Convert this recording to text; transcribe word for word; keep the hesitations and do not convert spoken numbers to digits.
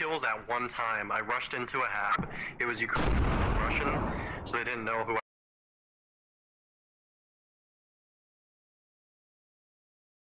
kills at one time. I rushed into a hab. It was Ukrainian Russian, so they didn't know who